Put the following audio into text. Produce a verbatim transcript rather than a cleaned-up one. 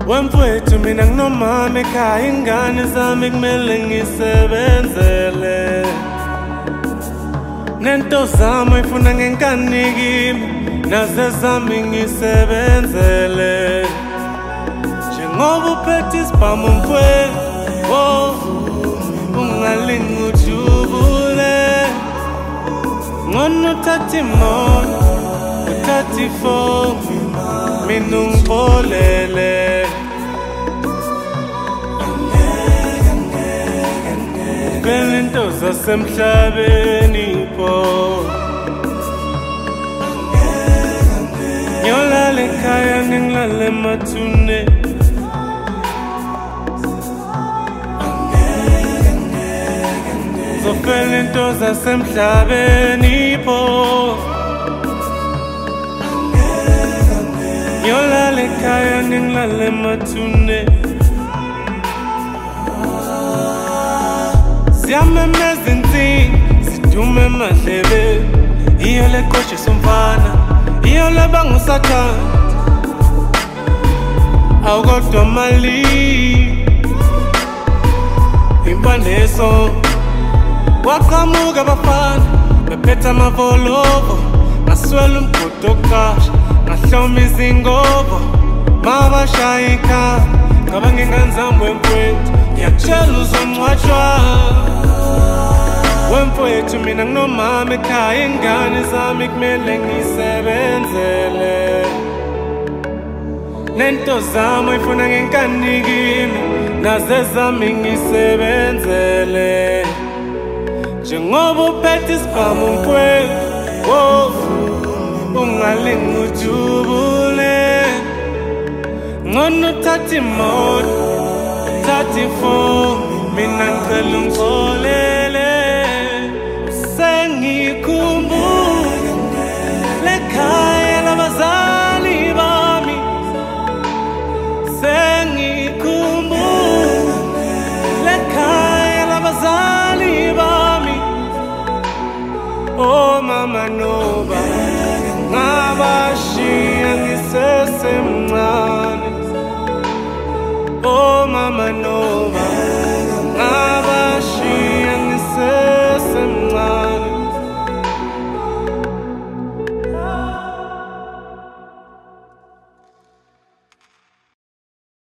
Wemfowethu mina nginomama ekhaya ingane zami kumele ngisebenzele Nento zami ifuna ngenkani kimi naze zami ngisebenzele Njengoba uphethe isibhamu mfowethu oh ungalingi ujubule Ngono uthathe imoto uthathe ifoni mina ungipholele Vele into zasemhlabeni pho Ngiyolala ekhaya ngilale emathune Zovele into zasemhlabeni pho Ngiyolala ekhaya ngilale emathune Siyamemeza insini, sidume emadlebe Iyo le koshe somfana, iyo le bangusathanda Awukodwa mali Impandeso Waqhamuka abafana, bephethe amavolovo Ngaswela umgodi okasha, ngahloma izingobo Mabashaya ikhaya, ngabanga ingane zami wemfowethu Ngiyakutshela uzongcwatshwa Wemfowethu mina nginomama ekhaya ingane zami kumele ngisebenzele Nento zami ifuna ngenkani kimi naze zami ngisebenzele Njengoba uphethe isibhamu mfowethu oh ungalingi ujubule Ngono uthathe imoto uthathe ifoni mina ngicela ungixolele Sengikhumbula